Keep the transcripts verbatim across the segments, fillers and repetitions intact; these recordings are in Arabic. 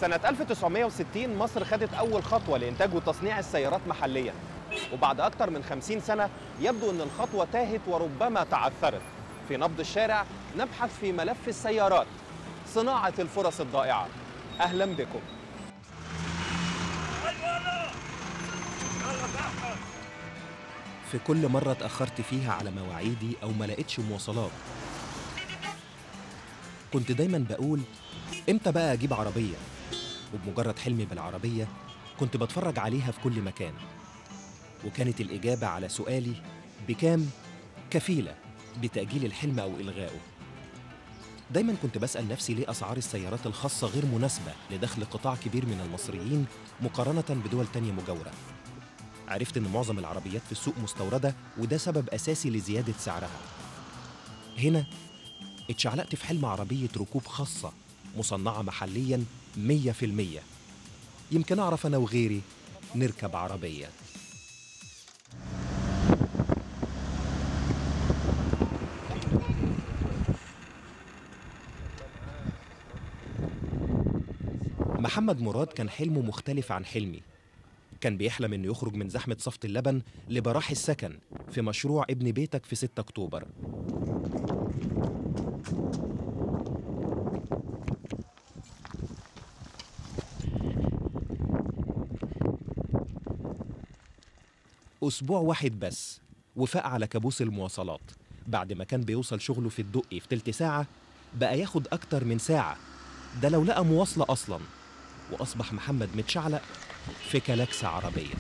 سنة ألف وتسعمائة وستين مصر خدت أول خطوة لإنتاج وتصنيع السيارات محلياً، وبعد أكثر من خمسين سنة يبدو أن الخطوة تاهت وربما تعثرت. في نبض الشارع نبحث في ملف السيارات، صناعة الفرص الضائعة. أهلاً بكم. في كل مرة اتأخرت فيها على مواعيدي أو ما لقيتش مواصلات كنت دايماً بقول إمتى بقى أجيب عربية؟ وبمجرد حلمي بالعربية كنت بتفرج عليها في كل مكان، وكانت الإجابة على سؤالي بكام كفيلة بتأجيل الحلم أو إلغائه. دايماً كنت بسأل نفسي ليه أسعار السيارات الخاصة غير مناسبة لدخل قطاع كبير من المصريين مقارنة بدول تانية مجاورة. عرفت إن معظم العربيات في السوق مستوردة، وده سبب أساسي لزيادة سعرها. هنا اتشعلقت في حلم عربية ركوب خاصة مصنعة محلياً مية في المية. يمكن أعرف أنا وغيري نركب عربية. محمد مراد كان حلمه مختلف عن حلمي. كان بيحلم إنه يخرج من زحمة صفت اللبن لبراح السكن في مشروع ابن بيتك في ستة أكتوبر. أسبوع واحد بس وفاق على كابوس المواصلات. بعد ما كان بيوصل شغله في الدقي في تلت ساعة بقى ياخد أكتر من ساعة، ده لو لقى مواصلة أصلاً. وأصبح محمد متشعلق في كلاكسة عربية.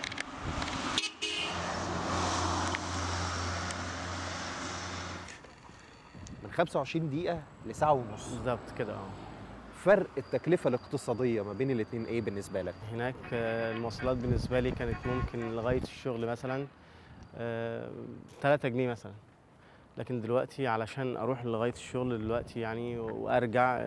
من خمسة وعشرين دقيقة لساعة ونص بالظبط كده. اه فرق التكلفة الاقتصادية ما بين الاتنين إيه بالنسبة لك؟ هناك المواصلات بالنسبة لي كانت ممكن لغاية الشغل مثلا تلاتة جنيه مثلا، لكن دلوقتي علشان أروح لغاية الشغل دلوقتي يعني وأرجع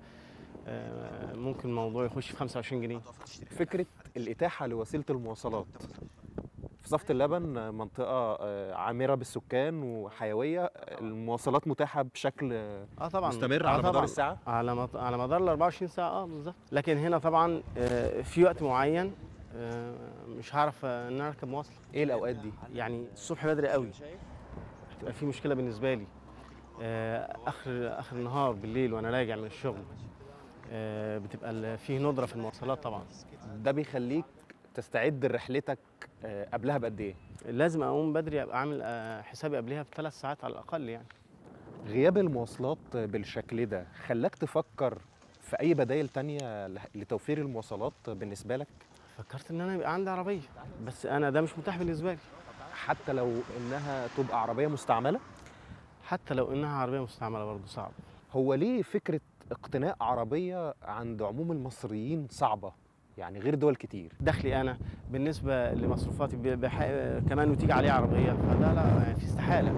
ممكن الموضوع يخش في خمسة وعشرين جنيه. فكرة الإتاحة لوسيلة المواصلات في صفت اللبن منطقة عامرة بالسكان وحيوية، المواصلات متاحة بشكل اه طبعا مستمر آه على طبعًا. مدار الساعة؟ على مط... على مدار ال أربعة وعشرين ساعة اه بالظبط. لكن هنا طبعا في وقت معين مش هعرف ان انا اركب مواصلة. ايه الأوقات دي؟ يعني الصبح بدري قوي هتبقى في مشكلة بالنسبة لي، اخر اخر النهار بالليل وانا راجع من الشغل بتبقى فيه ندرة في المواصلات طبعا. ده بيخليك تستعد لرحلتك قبلها بقد ايه؟ لازم اقوم بدري، ابقى عامل حسابي قبلها بثلاث ساعات على الاقل يعني. غياب المواصلات بالشكل ده خلاك تفكر في اي بدائل تانية لتوفير المواصلات بالنسبة لك؟ فكرت ان انا يبقى عندي عربية، بس انا ده مش متاح بالنسبة لي. حتى لو انها تبقى عربية مستعملة؟ حتى لو انها عربية مستعملة برضه صعب. هو ليه فكرة اقتناء عربية عند عموم المصريين صعبة؟ يعني غير دول كتير. دخلي أنا بالنسبة لمصروفاتي بح... كمان وتيجي عليه عربية، فده لا يعني في استحالة.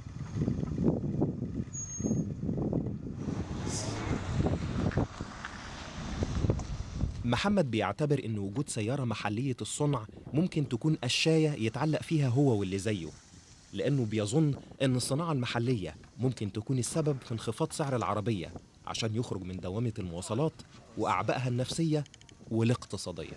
محمد بيعتبر إن وجود سيارة محلية الصنع ممكن تكون قشاية يتعلق فيها هو واللي زيه، لأنه بيظن إن الصناعة المحلية ممكن تكون السبب في انخفاض سعر العربية عشان يخرج من دوامة المواصلات وأعبائها النفسية والاقتصادية.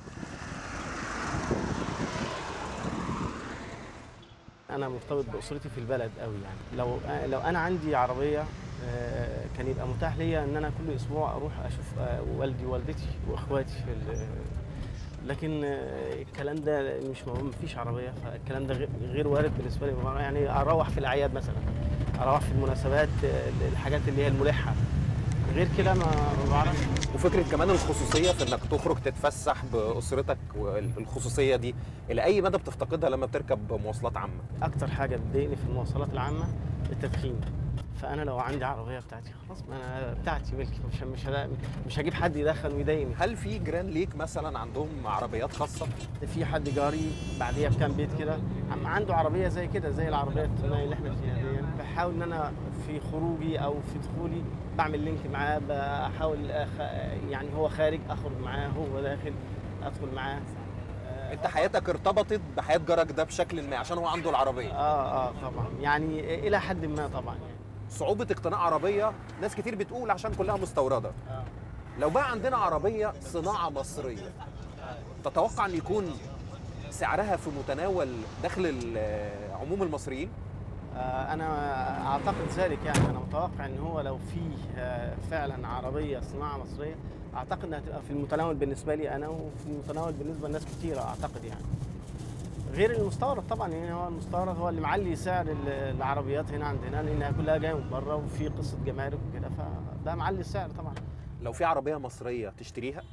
أنا مرتبط بأسرتي في البلد قوي، يعني لو لو أنا عندي عربية كان يبقى متاح ليا إن أنا كل أسبوع أروح أشوف والدي ووالدتي وإخواتي في لكن الكلام ده مش موجود، مفيش عربية، فالكلام ده غير وارد بالنسبة لي. يعني أروح في الأعياد مثلا، أروح في المناسبات، الحاجات اللي هي الملحة، غير كده ما بعرفش. وفكرة كمان الخصوصية في انك تخرج تتفسح بأسرتك، والخصوصية دي إلى أي مدى بتفتقدها لما بتركب مواصلات عامة؟ أكتر حاجة بتضايقني في المواصلات العامة التدخين. فأنا لو عندي عربية بتاعتي خلاص، ما أنا بتاعتي ملكي، مش مش مش هجيب حد يدخن ويضايقني. هل في جيران ليك مثلا عندهم عربيات خاصة؟ في حد جاري بعديها بكام بيت كده عنده عربية زي كده، زي العربية اللي احنا فيها دي. يعني بحاول إن أنا في خروجي أو في دخولي بعمل لينك معاه، بحاول أخ... يعني هو خارج أخرج معاه، هو داخل أدخل معاه. انت حياتك ارتبطت بحياة جارك ده بشكل ما عشان هو عنده العربية؟ اه اه طبعا، يعني الى حد ما طبعا. يعني صعوبة اقتناء عربية ناس كتير بتقول عشان كلها مستوردة. آه. لو بقى عندنا عربية صناعة مصرية، تتوقع أن يكون سعرها في متناول دخل عموم المصريين؟ أنا أعتقد ذلك، يعني أنا متوقع إن هو لو فيه فعلا عربية صناعة مصرية، أعتقد إنها هتبقى في المتناول بالنسبة لي أنا، وفي المتناول بالنسبة لناس كتيرة أعتقد يعني. غير المستورد طبعا، يعني هو المستورد هو اللي معلي سعر العربيات هنا عندنا، لأنها كلها جاية من بره وفي قصة جمارك وكده، فده معلي السعر طبعا. لو في عربية مصرية تشتريها؟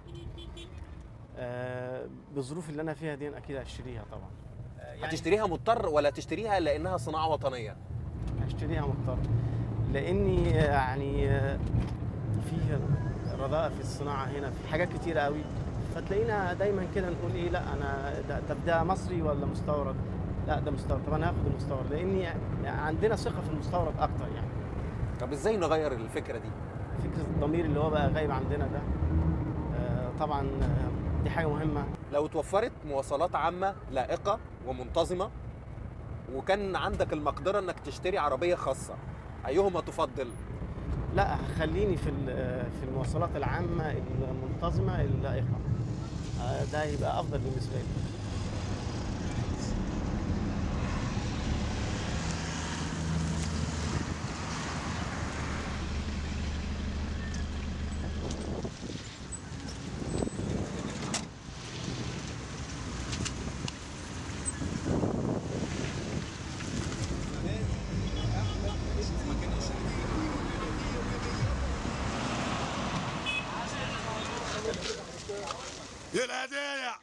آه بالظروف اللي أنا فيها دي أكيد هشتريها طبعا. يعني هتشتريها مضطر ولا تشتريها لأنها صناعة وطنية؟ هشتريها مضطر، لأني يعني فيه رضاء في الصناعة هنا في حاجات كتيرة قوي، فتلاقينا دايما كده نقول ايه، لا انا ده طب ده مصري ولا مستورد؟ لا ده مستورد، طب انا هاخد المستورد، لاني عندنا ثقة في المستورد اكتر يعني. طب ازاي نغير الفكرة دي؟ فكرة الضمير اللي هو بقى غايب عندنا ده، آه طبعا دي حاجة مهمة. لو توفرت مواصلات عامة لائقة ومنتظمة، وكان عندك المقدرة انك تشتري عربية خاصة، ايهما تفضل؟ لا خليني في في المواصلات العامة المنتظمة اللائقة، ده يبقى افضل بالنسبة لي. يا الهدايا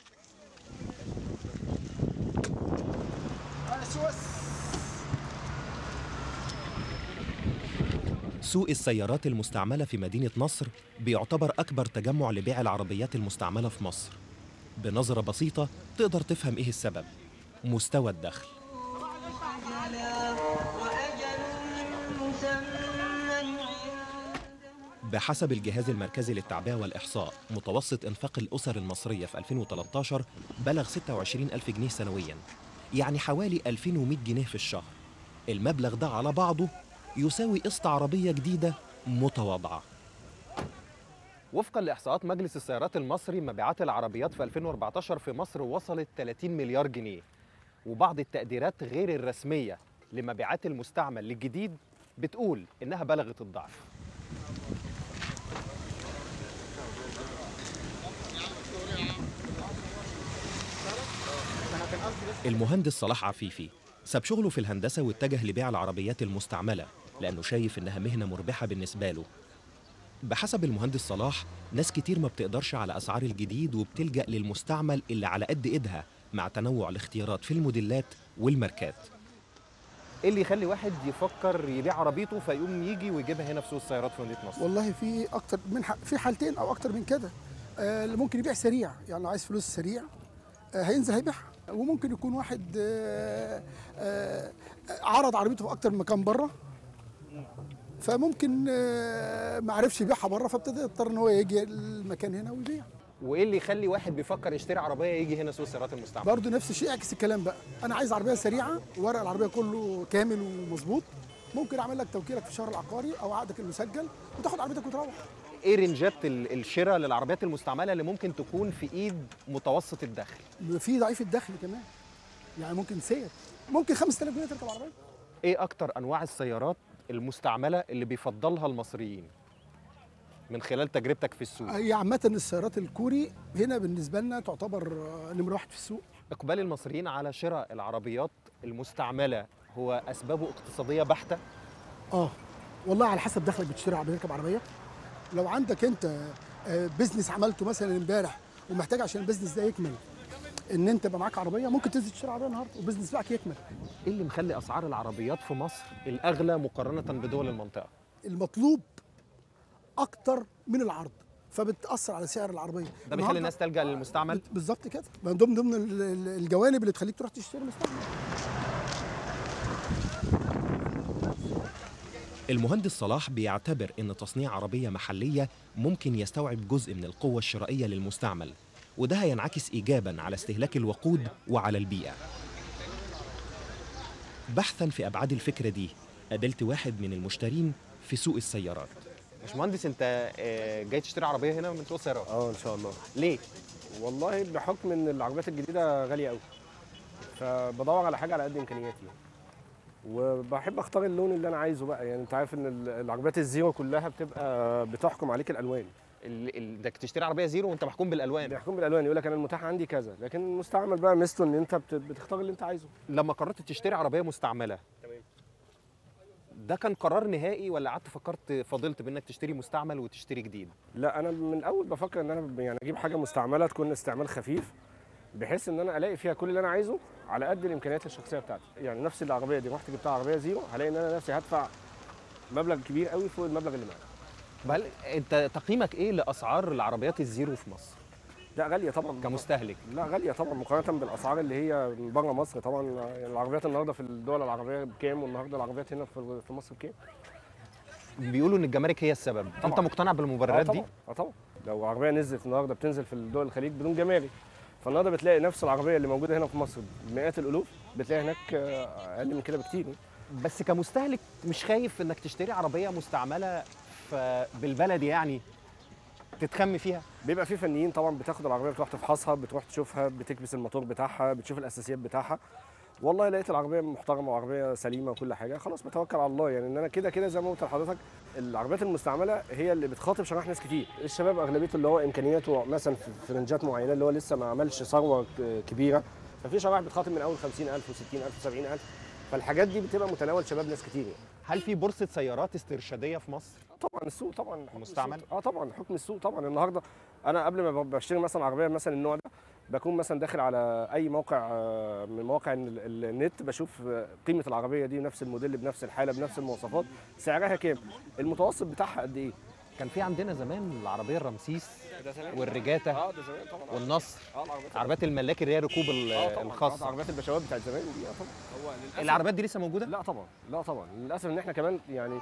سوق السيارات المستعملة في مدينة نصر بيعتبر أكبر تجمع لبيع العربيات المستعملة في مصر. بنظرة بسيطة تقدر تفهم إيه السبب: مستوى الدخل. بحسب الجهاز المركزي للتعبئة والإحصاء، متوسط إنفاق الأسر المصرية في ألفين وثلاثة عشر بلغ ستة وعشرين ألف جنيه سنوياً، يعني حوالي ألفين ومئة جنيه في الشهر. المبلغ ده على بعضه يساوي قسط عربية جديدة متواضعة. وفقا لإحصاءات مجلس السيارات المصري، مبيعات العربيات في ألفين وأربعة عشر في مصر وصلت ثلاثين مليار جنيه، وبعض التقديرات غير الرسمية لمبيعات المستعمل للجديد بتقول إنها بلغت الضعف. المهندس صلاح عفيفي ساب شغله في الهندسة واتجه لبيع العربيات المستعملة لأنه شايف إنها مهنة مربحة بالنسبة له. بحسب المهندس صلاح، ناس كتير ما بتقدرش على أسعار الجديد وبتلجأ للمستعمل اللي على قد إيدها، مع تنوع الاختيارات في الموديلات والماركات. إيه اللي يخلي واحد يفكر يبيع عربيته فيقوم يجي ويجيبها هنا في سوق السيارات في مدينة نصر؟ والله في أكتر من ح... في حالتين أو أكتر من كده. آه اللي ممكن يبيع سريع، يعني لو عايز فلوس سريع آه هينزل هيبيعها، وممكن يكون واحد آه آه عرض عربيته في أكتر من مكان بره، فممكن آه ما عرفش يبيعها بره، فابتدى يضطر ان هو يجي المكان هنا ويبيع. وايه اللي يخلي واحد بيفكر يشتري عربيه يجي هنا سوق السيارات المستعمله؟ برضه نفس الشيء، اعكس الكلام بقى، انا عايز عربيه سريعه ورق العربيه كله كامل ومظبوط، ممكن اعمل لك توكيلك في الشهر العقاري او عقدك المسجل وتاخد عربيتك وتروح. ايه رنجات الشراء للعربيات المستعمله اللي ممكن تكون في ايد متوسط الدخل؟ في ضعيف الدخل كمان، يعني ممكن سير ممكن خمسة آلاف جنيه تركب عربيه. ايه اكتر انواع السيارات المستعمله اللي بيفضلها المصريين من خلال تجربتك في السوق؟ هي عامه السيارات الكوري هنا بالنسبه لنا تعتبر نمره واحد في السوق. اقبال المصريين على شراء العربيات المستعمله هو اسبابه اقتصاديه بحته؟ اه والله على حسب دخلك بتشتري عربيه تركب عربيه. لو عندك انت بيزنس عملته مثلا امبارح ومحتاج عشان البيزنس ده يكمل ان انت يبقى معاك عربيه، ممكن تنزل تشتري عربيه النهارده والبيزنس بتاعك يكمل. ايه اللي مخلي اسعار العربيات في مصر الاغلى مقارنه بدول المنطقه؟ المطلوب اكتر من العرض، فبتاثر على سعر العربيه. ده بيخلي الناس تلجا للمستعمل؟ بالظبط كده، من ضمن ضمن الجوانب اللي تخليك تروح تشتري مستعمل. المهندس صلاح بيعتبر ان تصنيع عربيه محليه ممكن يستوعب جزء من القوه الشرائيه للمستعمل، وده هينعكس إيجاباً على استهلاك الوقود وعلى البيئة. بحثاً في أبعاد الفكرة دي، قابلت واحد من المشترين في سوق السيارات. باشمهندس انت آه، جاي تشتري عربيه هنا من سوق السيارات؟ اه ان شاء الله. ليه؟ والله بحكم ان العربيات الجديده غاليه قوي، فبدور على حاجه على قد امكانياتي، وبحب اختار اللون اللي انا عايزه بقى. يعني انت عارف ان ال- العربيات الزيرو كلها بتبقى بتحكم عليك الالوان، ال- ال- انك تشتري عربيه زيرو وانت محكوم بالالوان. بيحكم بالالوان، يقول لك انا المتاح عندي كذا. لكن المستعمل بقى ميزته ان انت بت- بتختار اللي انت عايزه. لما قررت تشتري عربيه مستعمله، تمام. ده كان قرار نهائي ولا قعدت فكرت فضلت بانك تشتري مستعمل وتشتري جديد؟ لا انا من الاول بفكر ان انا ب- يعني اجيب حاجه مستعمله تكون استعمال خفيف، بحيث ان انا الاقي فيها كل اللي انا عايزه على قد الامكانيات الشخصيه بتاعتي. يعني نفس العربيه دي رحت جبتها عربيه زيرو، هلاقي ان انا نفسي هدفع مبلغ كبير قوي فوق المبلغ اللي معايا. بل انت تقييمك ايه لاسعار العربيات الزيرو في مصر لا غاليه طبعا كمستهلك؟ لا غاليه طبعا مقارنه بالاسعار اللي هي من بره مصر. طبعا يعني العربيات النهارده في الدول العربيه بكام، والنهارده العربيات هنا في في مصر بكام؟ بيقولوا ان الجمارك هي السبب، طبعاً. انت مقتنع بالمبررات اه دي؟ طبعا اه طبعا. لو عربيه نزلت النهارده بتنزل في الدول الخليج بدون جمارك، فالنهارده بتلاقي نفس العربيه اللي موجوده هنا في مصر بمئات الالوف بتلاقي هناك آه، اقل من كده بكتير. بس كمستهلك مش خايف انك تشتري عربيه مستعمله ف- بالبلدي يعني تتخم فيها؟ بيبقى في فنيين طبعا بتاخد العربيه بتروح تفحصها، بتروح تشوفها، بتكبس الموتور بتاعها، بتشوف الاساسيات بتاعها. والله لقيت العربيه محترمه وعربيه سليمه وكل حاجه، خلاص بتوكل على الله. يعني ان انا كده كده زي ما قلت لحضرتك، العربيات المستعمله هي اللي بتخاطب شرائح ناس كتير. الشباب اغلبيته اللي هو امكانياته مثلا في في رنجات معينه، اللي هو لسه ما عملش ثروه ك- كبيره، ففي شرائح بتخاطب من اول خمسين ألف وستين ألف وسبعين ألف، فالحاجات دي بتبقى متناول شباب ناس كتير يعني. هل في بورصه سيارات استرشاديه في مصر؟ طبعا السوق طبعا حكم مستعمل؟ السوق. اه طبعا حكم السوق طبعا. النهارده انا قبل ما بشتري مثلا عربيه مثلا النوع ده، بكون مثلا داخل على اي موقع آه، من مواقع ال- ال- النت، بشوف آه، قيمه العربيه دي بنفس الموديل بنفس الحاله بنفس المواصفات، سعرها كام، المتوسط بتاعها قد ايه. كان في عندنا زمان العربيه الرمسيس والريجاتا اه ده زمان طبعا. والنصر، اه العربيات عربيات الملاك اللي هي ركوب ال- اه طبعا الخاصه. عربيات البشوات بتاعت زمان دي اه طبعا. هو للاسف العربيات دي لسه موجوده؟ لا طبعا لا طبعا. للاسف ان احنا كمان يعني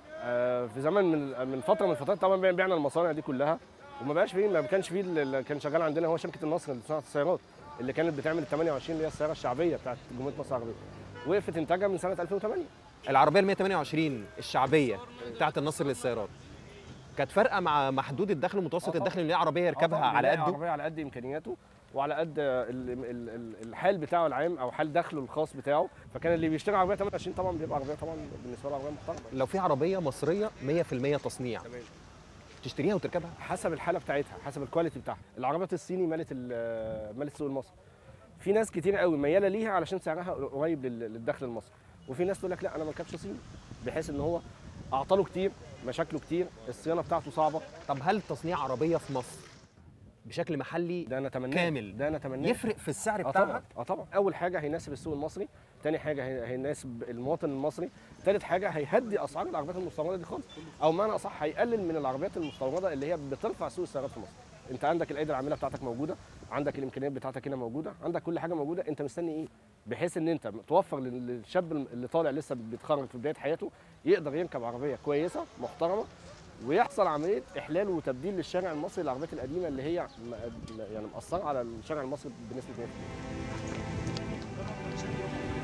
آه، في زمن من من فتره من الفترات طبعا بعنا المصانع دي كلها، وما بقاش فيه ما كانش فيه اللي كان شغال عندنا هو شركه النصر لصناعه السيارات، اللي كانت بتعمل ال ثمانية وعشرين اللي هي السياره الشعبيه بتاعت جمهوريه مصر العربيه، وقفت انتاجها من سنه ألفين وثمانية. العربيه ال مية وتمانية وعشرين الشعبيه بتاعت النصر للسيارات كانت فارقه مع محدود الدخل ومتوسط آه الدخل ان هي عربيه يركبها طبعاً على بيلاقي قده؟ عربيه على قد امكانياته وعلى قد ال- ال- ال- الحال بتاعه العام او حال دخله الخاص بتاعه، فكان اللي بيشتري عربيه ثمانية وعشرين طبعا بيبقى عربيه طبعا بالنسبه له عربيه محترمه. لو في عربيه مصريه مية في المية تصنيع تمام. تشتريها وتركبها؟ حسب الحاله بتاعتها، حسب الكواليتي بتاعها. العربيات الصيني مالت ال- مالت السوق المصري، في ناس كتير قوي مياله ليها علشان سعرها قريب لل- للدخل المصري، وفي ناس تقول لك لا انا ما اركبش صيني، بحيث ان هو اعطاله كتير، مشاكله كتير، الصيانه بتاعته صعبه. طب هل تصنيع عربيه في مصر بشكل محلي ده انا اتمناه كامل ده انا اتمناه يفرق في السعر اه بتاعها؟ طبعا اه طبعا. اول حاجه هيناسب السوق المصري، تاني حاجه هي- هيناسب المواطن المصري، تالت حاجه هيهدي اسعار العربيات المستورده دي خالص، او بمعنى اصح هيقلل من العربيات المستورده اللي هي بترفع سوق السيارات في مصر. انت عندك الايدي العامله بتاعتك موجوده، عندك الامكانيات بتاعتك هنا موجوده، عندك كل حاجه موجوده، انت مستني ايه؟ بحيث ان انت توفر لل- للشاب اللي طالع لسه بيتخرج في بدايه حياته يقدر يركب عربيه كويسه محترمه، ويحصل عمليه احلال وتبديل للشارع المصري للعربيات القديمه اللي هي م- يعني مأثره على الشارع المصري بنسبه مية في المية.